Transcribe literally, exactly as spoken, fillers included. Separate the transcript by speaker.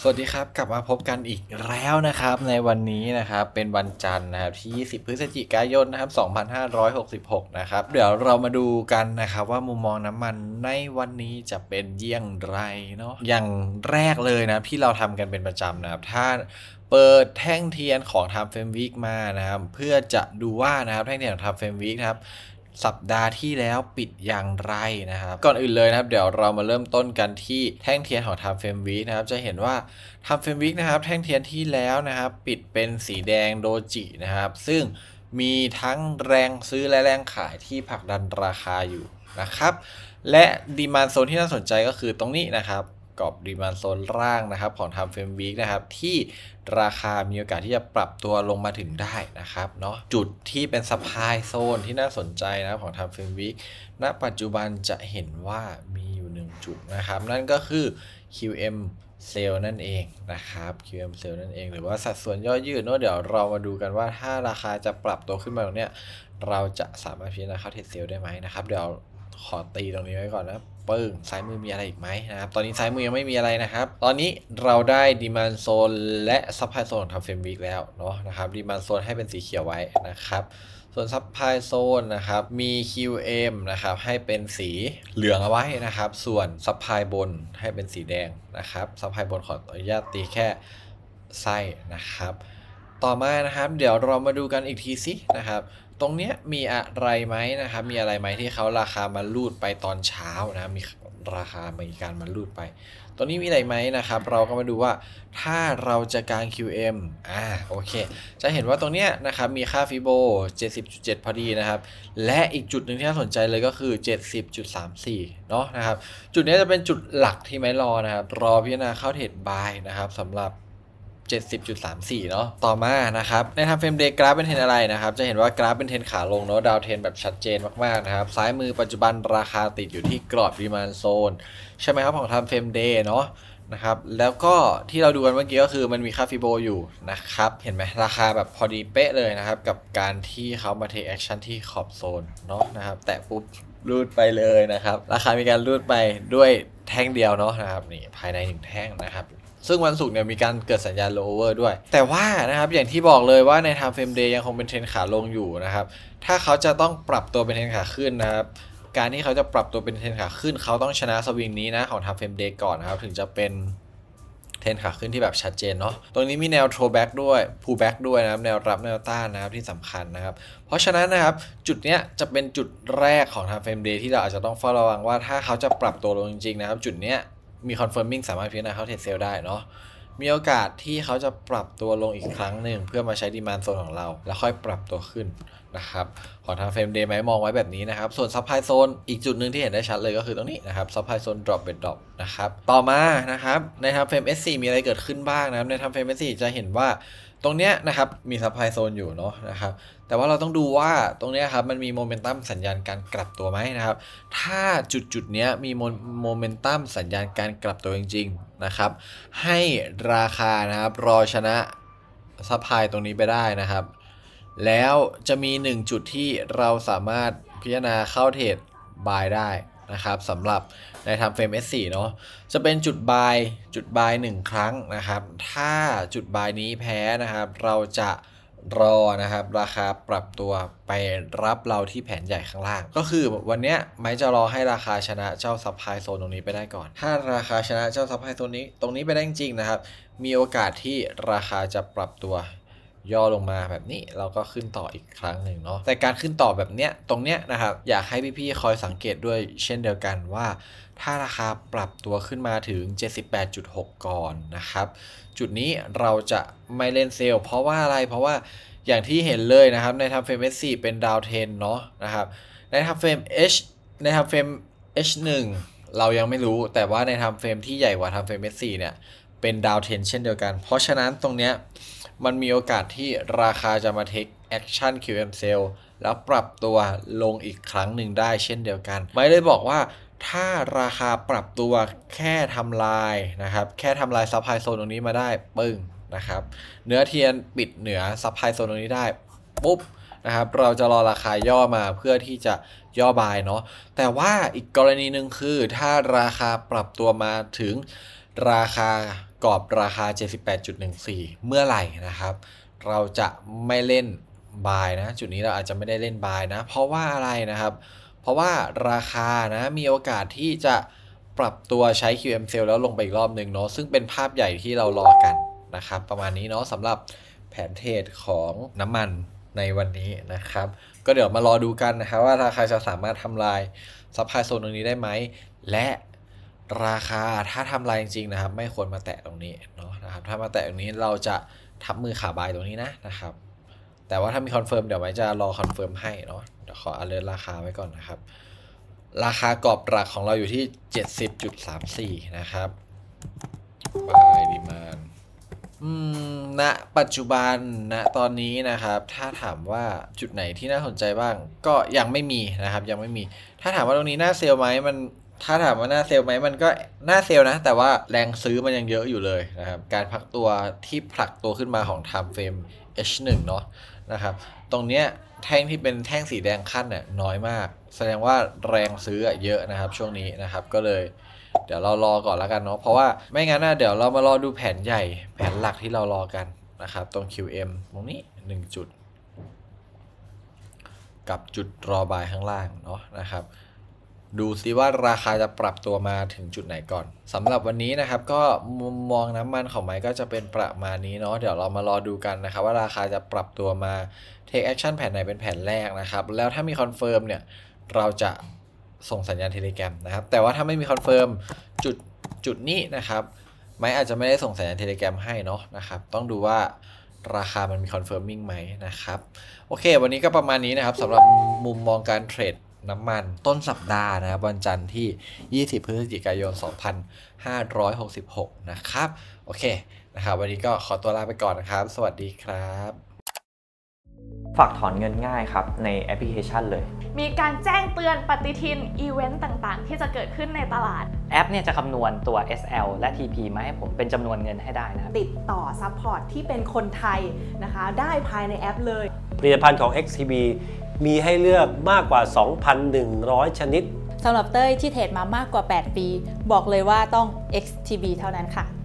Speaker 1: สวัสดีครับกลับมาพบกันอีกแล้วนะครับในวันนี้นะครับเป็นวันจันทร์นะครับที่ยี่สิบพฤศจิกายนนะครับสองพันห้าร้อยหกสิบหกนะครับเดี๋ยวเรามาดูกันนะครับว่ามุมมองน้ำมันในวันนี้จะเป็นเยี่ยงไรเนาะอย่างแรกเลยนะที่เราทำกันเป็นประจำนะครับถ้าเปิดแท่งเทียนของ Time Frame Week มานะครับเพื่อจะดูว่านะครับแท่งเทียนของ Time Frame Week นะครับสัปดาห์ที่แล้วปิดอย่างไรนะครับก่อนอื่นเลยนะครับเดี๋ยวเรามาเริ่มต้นกันที่แท่งเทียนของ Time Frame Week นะครับจะเห็นว่า Time Frame Week นะครับแท่งเทียนที่แล้วนะครับปิดเป็นสีแดงโดจินะครับซึ่งมีทั้งแรงซื้อและแรงขายที่ผลักดันราคาอยู่นะครับและดีมานด์โซนที่น่าสนใจก็คือตรงนี้นะครับกรอบดีมานด์โซนล่างนะครับของ Time Frame Week นะครับที่ราคามีโอกาสที่จะปรับตัวลงมาถึงได้นะครับเนาะจุดที่เป็น Supply Zone ที่น่าสนใจนะของ Time Frame Week ณปัจจุบันจะเห็นว่ามีอยู่หนึ่งจุดนะครับนั่นก็คือ คิว เอ็ม เซลล์นั่นเองนะครับ คิว เอ็ม เซลล์นั่นเองหรือว่าสัดส่วนย่อยืดเนาะเดี๋ยวเรามาดูกันว่าถ้าราคาจะปรับตัวขึ้นมาตรงเนี้ยเราจะสามารถพิจารณาเข้าเทรดเซลล์ได้ไหมนะครับเดี๋ยวขอตีตรงนี้ไว้ก่อนนะปึ้งซ้ายมือมีอะไรอีกไหมนะครับตอนนี้ซ้ายมือยังไม่มีอะไรนะครับตอนนี้เราได้ดีมานด์โซนและซัพพลายโซนของ Time Frame Week แล้วเนาะนะครับดีมานด์โซนให้เป็นสีเขียวไว้นะครับส่วนซัพพลายโซนนะครับมี คิว เอ็ม นะครับให้เป็นสีเหลืองเอาไว้นะครับส่วนซัพพลายบนให้เป็นสีแดงนะครับซัพพลายบนขออนุญาตตีแค่ไส้นะครับต่อมานะครับเดี๋ยวเรามาดูกันอีกทีสินะครับตรงเนี้ยมีอะไรไหมนะครับมีอะไรไหมที่เขาราคามาลูดไปตอนเช้านะมีราคามีการมาลูดไปตรงนี้มีอะไรไหมนะครับเราก็มาดูว่าถ้าเราจะการ คิว เอ็ม อ่าโอเคจะเห็นว่าตรงเนี้ยนะครับมีค่าฟิโบ เจ็ดสิบจุดเจ็ด พอดีนะครับและอีกจุดหนึ่งที่น่าสนใจเลยก็คือ เจ็ดสิบจุดสามสี่ เนาะนะครับจุดนี้จะเป็นจุดหลักที่ไม่รอนะครับรอพิจารณาเข้าเทรดบายนะครับสำหรับเจ็ดสิบจุดสามสี่ เนาะต่อมานะครับใน Time Frame Day กราฟเป็นเทรนอะไรนะครับจะเห็นว่ากราฟเป็นเทรนขาลงเนาะดาวเทรนแบบชัดเจนมากๆนะครับซ้ายมือปัจจุบันราคาติดอยู่ที่กรอบดีมานด์โซนใช่ไหมครับของ Time Frame Day เนาะนะครับแล้วก็ที่เราดูกันเมื่อกี้ก็คือมันมีค่าฟิโบอยู่นะครับเห็นไหมราคาแบบพอดีเป๊ะเลยนะครับกับการที่เขามาเทคแอคชั่นที่ขอบโซนเนาะนะครับแตะปุ๊บรูดไปเลยนะครับราคามีการรูดไปด้วยแท่งเดียวเนาะนะครับนี่ภายในหนึ่งแท่งนะครับซึ่งวันศุกร์เนี่ยมีการเกิดสัญญาณ lower ด้วยแต่ว่านะครับอย่างที่บอกเลยว่าใน Time Frame Day ยังคงเป็นเทรนขาลงอยู่นะครับถ้าเขาจะต้องปรับตัวเป็นเทรนขาขึ้นนะครับการที่เขาจะปรับตัวเป็นเทรนขาขึ้นเขาต้องชนะสวิงนี้นะของ Time Frame Day ก่อนนะครับถึงจะเป็นเทรนขาขึ้นที่แบบชัดเจนเนาะตรงนี้มีแนว throwback ด้วย pullback ด้วยนะครับแนวรับแนวต้านนะครับที่สำคัญนะครับเพราะฉะนั้นนะครับจุดเนี้ยจะเป็นจุดแรกของ Time Frame Day ที่เราอาจจะต้องเฝ้าระวังว่าถ้าเขาจะปรับตัวลงจริงๆนะครับจุดเนี้ยมี confirming สามารถพิจารณาเข้าเทรดเซลล์ได้เนาะมีโอกาสที่เขาจะปรับตัวลงอีกครั้งหนึ่งเพื่อมาใช้ดีมานด์โซนของเราแล้วค่อยปรับตัวขึ้นนะครับของ Time Frame Day ไหมมองไว้แบบนี้นะครับส่วน Supply Zone อีกจุดหนึ่งที่เห็นได้ชัดเลยก็คือตรงนี้นะครับ Supply Zone Drop เป็น Drop นะครับต่อมานะครับใน Time Frame เอส โฟร์ มีอะไรเกิดขึ้นบ้างนะครับใน Time Frame เอส โฟร์ จะเห็นว่าตรงเนี้ยนะครับมี Supply Zone อยู่เนาะนะครับแต่ว่าเราต้องดูว่าตรงเนี้ยครับมันมีโมเมนตัมสัญญาณการกลับตัวไหมนะครับถ้าจุดจุดเนี้ยมีโมเมนตัมสัญญาณการกลับตัวจริงๆนะครับให้ราคานะครับรอชนะซัพพลายตรงนี้ไปได้นะครับแล้วจะมีหนึ่งจุดที่เราสามารถพิจารณาเข้าเทรดบายได้นะครับสำหรับใน Time Frame เอส โฟร์ เนาะจะเป็นจุดบายจุดบายหนึ่งครั้งนะครับถ้าจุดบายนี้แพ้นะครับเราจะรอนะครับราคาปรับตัวไปรับเราที่แผนใหญ่ข้างล่างก็คือวันนี้ไม้จะรอให้ราคาชนะเจ้าซัพพลายโซนตรงนี้ไปได้ก่อนถ้าราคาชนะเจ้าซัพพลายโซนนี้ตรงนี้ไปได้จริงๆนะครับมีโอกาสที่ราคาจะปรับตัวย่อลงมาแบบนี้เราก็ขึ้นต่ออีกครั้งหนึ่งเนาะแต่การขึ้นต่อแบบเนี้ยตรงเนี้ยนะครับอยากให้พี่ๆคอยสังเกตด้วยเช่นเดียวกันว่าถ้าราคาปรับตัวขึ้นมาถึง เจ็ดสิบแปดจุดหก ก่อนนะครับจุดนี้เราจะไม่เล่นเซลล์เพราะว่าอะไรเพราะว่าอย่างที่เห็นเลยนะครับใน Time Frame เอส โฟร์ เป็นดาวเทรนเนาะนะครับใน Time Frame H ใน Time Frame เอช วัน เรายังไม่รู้แต่ว่าใน Time Frame ที่ใหญ่กว่า Time Frame เอส โฟร์ เนี่ยเป็นดาวเทรนเช่นเดียวกันเพราะฉะนั้นตรงเนี้ยมันมีโอกาสที่ราคาจะมา take action คิว เอ็ม Sell แล้วปรับตัวลงอีกครั้งหนึ่งได้เช่นเดียวกันไม่ได้บอกว่าถ้าราคาปรับตัวแค่ทำลายนะครับแค่ทำลายซัพพลายโซนตรงนี้มาได้ปึ้งนะครับเนื้อเทียนปิดเหนือซัพพลายโซนตรงนี้ได้ปุ๊บนะครับเราจะรอราคาย่อมาเพื่อที่จะย่อบายเนาะแต่ว่าอีกกรณีหนึ่งคือถ้าราคาปรับตัวมาถึงราคากรอบราคา เจ็ดสิบแปดจุดหนึ่งสี่ เมื่อไหร่นะครับเราจะไม่เล่นบายนะจุดนี้เราอาจจะไม่ได้เล่นบายนะเพราะว่าอะไรนะครับเพราะว่าราคานะมีโอกาสที่จะปรับตัวใช้ คิว เอ็ม Sell แล้วลงไปอีกรอบหนึ่งเนาะซึ่งเป็นภาพใหญ่ที่เรารอกันนะครับประมาณนี้เนาะสำหรับแผนเทรดของน้ำมันในวันนี้นะครับก็เดี๋ยวมารอดูกันนะครับว่าราคาจะสามารถทำลายซัพพลายโซนตรงนี้ได้ไหมและราคาถ้าทำลายจริงๆนะครับไม่ควรมาแตะตรงนี้เนาะนะครับถ้ามาแตะตรงนี้เราจะทับมือขาบายตรงนี้นะนะครับแต่ว่าถ้ามีคอนเฟิร์มเดี๋ยวไว้จะรอคอนเฟิร์มให้เนาะเดี๋ยวขออเลิร์ตราคาไว้ก่อนนะครับราคากรอบหลักของเราอยู่ที่ เจ็ดสิบจุดสามสี่ นะครับ buy demand อืมณปัจจุบันณตอนนี้นะครับถ้าถามว่าจุดไหนที่น่าสนใจบ้างก็ยังไม่มีนะครับยังไม่มีถ้าถามว่าตรงนี้น่าเซลล์ไหมมันถ้าถามว่าน่าเซลล์ไหมมันก็น่าเซลล์นะแต่ว่าแรงซื้อมันยังเยอะอยู่เลยนะครับการพักตัวที่ผลักตัวขึ้นมาของ time frame เอช หนึ่ง เนาะนะครับตรงเนี้ยแท่งที่เป็นแท่งสีแดงขั้นเนี่ยน้อยมากแสดงว่าแรงซื้อเยอะนะครับช่วงนี้นะครับก็เลยเดี๋ยวเรารอก่อนแล้วกันเนาะเพราะว่าไม่งั้นนะเดี๋ยวเรามารอดูแผนใหญ่แผนหลักที่เรารอกันนะครับตรง คิว เอ็ม ตรงนี้หนึ่งจุดกับจุดรอบายข้างล่างเนาะนะครับดูซิว่าราคาจะปรับตัวมาถึงจุดไหนก่อนสำหรับวันนี้นะครับก็มุมมองน้ำมันของไม้ก็จะเป็นประมาณนี้เนาะเดี๋ยวเรามารอดูกันนะครับว่าราคาจะปรับตัวมา take action แผนไหนเป็นแผนแรกนะครับแล้วถ้ามีคอนเฟิร์มเนี่ยเราจะส่งสัญญาณเทเลแกรมนะครับแต่ว่าถ้าไม่มีคอนเฟิร์มจุดจุดนี้นะครับไม้อาจจะไม่ได้ส่งสัญญาณเทเลแกรมให้เนาะนะครับต้องดูว่าราคามันมีคอนเฟิร์มมิ่งไหมนะครับโอเควันนี้ก็ประมาณนี้นะครับสำหรับมุมมองการเทรดน้ำมันต้นสัปดาห์นะครับวันจันทร์ที่ยี่สิบพฤศจิกายนสองพันห้าร้อยหกสิบหกนะครับโอเคนะครับวันนี้ก็ขอตัวลาไปก่อนนะครับสวัสดีครับ
Speaker 2: ฝากถอนเงินง่ายครับในแอปพลิเคชันเลย
Speaker 3: มีการแจ้งเตือนปฏิทินอีเวนต์ต่างๆที่จะเกิดขึ้นในตลาด
Speaker 2: แอปเนี่ยจะคำนวณตัว เอส แอล และ ที พี มาให้ผมเป็นจำนวนเงินให้ได้นะครับ
Speaker 4: ติดต่อซัพพอร์ตที่เป็นคนไทยนะคะได้ภายในแอปเลย
Speaker 5: ผลิตภัณฑ์ของ เอ็กซ์ ที บี มีให้เลือกมากกว่า สองพันหนึ่งร้อย ชนิด
Speaker 6: สำหรับเต้ยที่เทรดมามากกว่าแปดปีบอกเลยว่าต้อง เอ็กซ์ ที บี เท่านั้นค่ะ